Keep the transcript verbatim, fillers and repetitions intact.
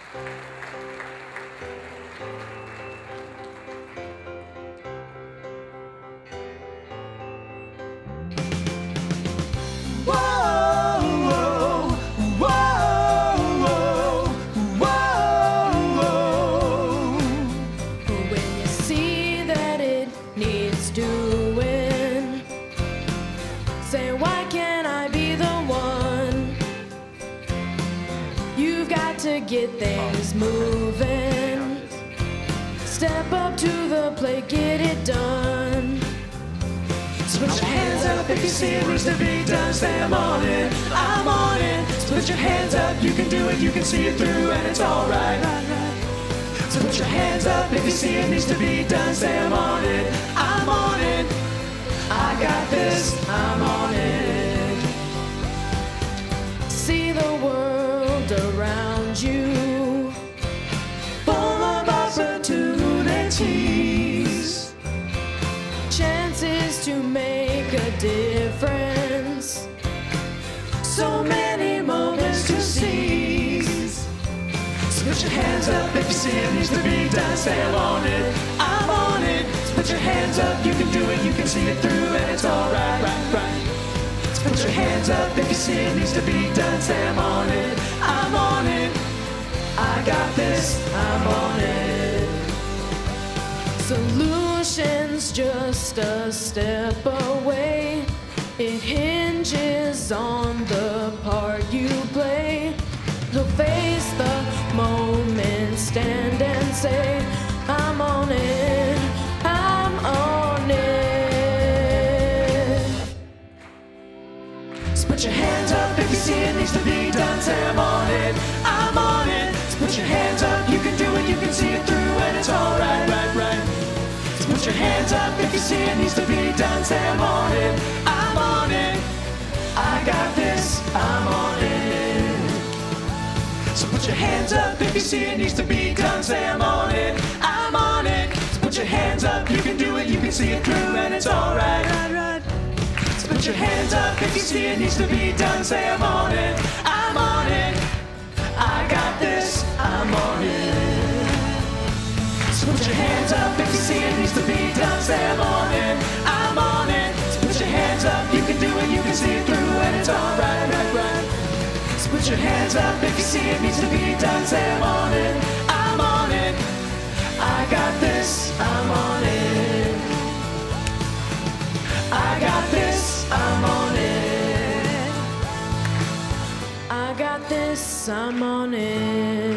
Doing. Say, why can't I be the one? You've got to get things moving. Step up to the plate, get it done. So put your hands up if you see it needs to be done. Say, I'm on it, I'm on it. So put your hands up, you can do it, you can see it through, and it's alright. So put your hands up if you see it needs to be done. Say, I'm on it, I'm on it. I got this, I'm on it. See the world around you, full of opportunities, chances to make a difference, so many moments to seize. So put your hands up if you see it needs to be done. Say, I'm on it, I'm on it. So put your hands up, you can do it, you can see it through, and it's alright, right, right. So put your hands up if you see it needs to be done. Say, I'm on it, I'm on it. I got this, I'm on it. Solution's just a step away. It hinges on the part you play. So face the moment, stand and say, I'm on it, I'm on it. So put your hands up if you see it needs to be done. Say, I'm on it, I'm on it. So put your hands up, you can do it, you can see it through, and it's alright, right, right. So put your hands up if you see it needs to be done. Say, I'm on it, I'm on it. I got this, I'm on it. So put your hands up if you see it needs to be done. Say, I'm on it, I'm on it. So put your hands up, you can do it, you can see it through, and it's alright, right, right. So put your hands up if you see it needs to be done. Say, I'm on it, I'm on it. I got this, I'm on it. So put your hands up if you see it needs to be done. Say, I'm on it, I'm on it. So put your hands up, you can do it, you can see it through, and it's alright, right, right. So put your hands up if you see it needs to be done. Say, I'm on it, I'm on it. I got this, I'm on it. I got this, I'm on it. I got this, I'm on it.